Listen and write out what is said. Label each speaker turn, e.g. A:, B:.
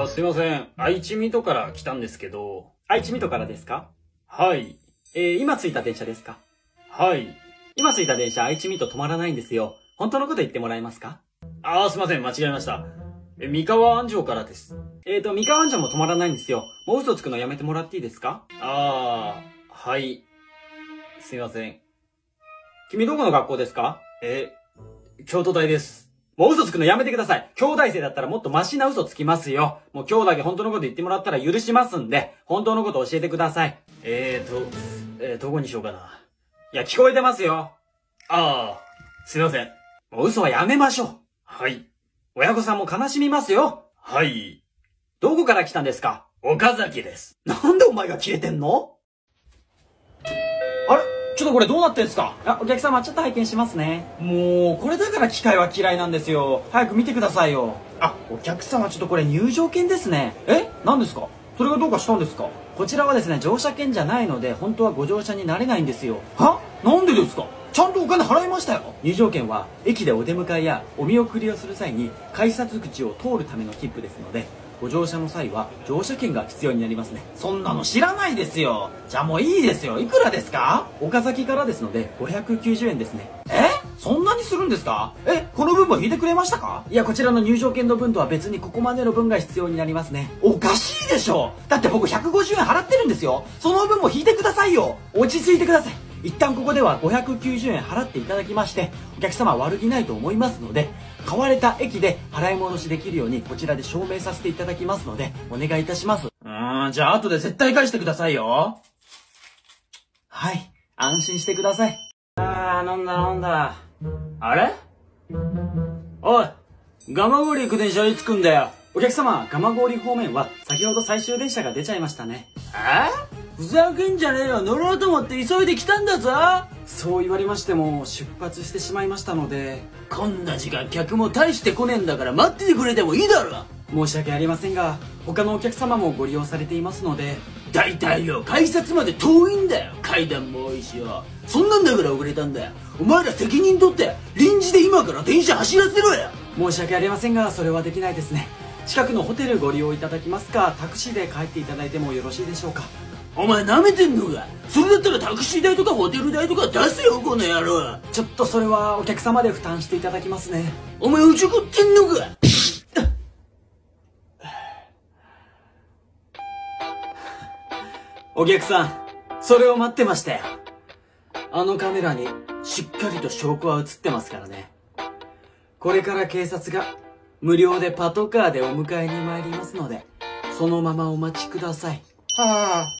A: すいません。愛知水戸から来たんですけど。
B: 愛知水戸からですか？
A: はい。
B: 今着いた電車ですか？
A: はい。
B: 今着いた電車、愛知水戸止まらないんですよ。本当のこと言ってもらえますか？
A: すいません。間違えました。三河安城からです。
B: 三河安城も止まらないんですよ。もう嘘つくのやめてもらっていいですか？
A: はい。すいません。
B: 君どこの学校ですか？
A: 京都大です。
B: もう嘘つくのやめてください。兄弟生だったらもっとマシな嘘つきますよ。もう今日だけ本当のこと言ってもらったら許しますんで、本当のこと教えてください。
A: どこにしようかな。
B: いや、聞こえてますよ。
A: すいません。
B: もう嘘はやめましょう。
A: はい。
B: 親御さんも悲しみますよ。
A: はい。
B: どこから来たんですか？
A: 岡崎です。
B: なんでお前が切れてんの？あれ？ちょっとこれどうなってんすか？お客様ちょっと拝見しますね。もう、これだから機械は嫌いなんですよ。早く見てくださいよ。お客様ちょっとこれ入場券ですね。何ですか？それがどうかしたんですか？こちらはですね、乗車券じゃないので、本当はご乗車になれないんですよ。なんでですか？ちゃんとお金払いましたよ。入場券は、駅でお出迎えやお見送りをする際に、改札口を通るための切符ですので、ご乗車の際は乗車券が必要になりますね。そんなの知らないですよ。じゃあもういいですよ。いくらですか？岡崎からですので590円ですね。そんなにするんですか？この分も引いてくれましたか？いや、こちらの入場券の分とは別にここまでの分が必要になりますね。おかしいでしょ。だって僕150円払ってるんですよ。その分も引いてくださいよ。落ち着いてください。一旦ここでは590円払っていただきまして、お客様悪気ないと思いますので、買われた駅で払い戻しできるようにこちらで証明させていただきますので、お願いいたします。じゃあ後で絶対返してくださいよ。はい、安心してください。飲んだ。あれ？おい、蒲郡行く電車いつ来んだよ。お客様、蒲郡方面は先ほど最終電車が出ちゃいましたね。ふざけんじゃねえよ。乗ろうと思って急いで来たんだぞ。そう言われましても出発してしまいましたので。こんな時間客も大して来ねえんだから待っててくれてもいいだろ。申し訳ありませんが、他のお客様もご利用されていますので。だいたいよ、改札まで遠いんだよ。階段も多いしよ。そんなんだから遅れたんだよ。お前ら責任取って臨時で今から電車走らせろよ。申し訳ありませんが、それはできないですね。近くのホテルご利用いただきますか、タクシーで帰っていただいてもよろしいでしょうか。お前舐めてんのか？それだったらタクシー代とかホテル代とか出せよ、この野郎。ちょっとそれはお客様で負担していただきますね。お前おちょくってんのか？お客さん、それを待ってましたよ。あのカメラにしっかりと証拠は映ってますからね。これから警察が無料でパトカーでお迎えに参りますので、そのままお待ちください。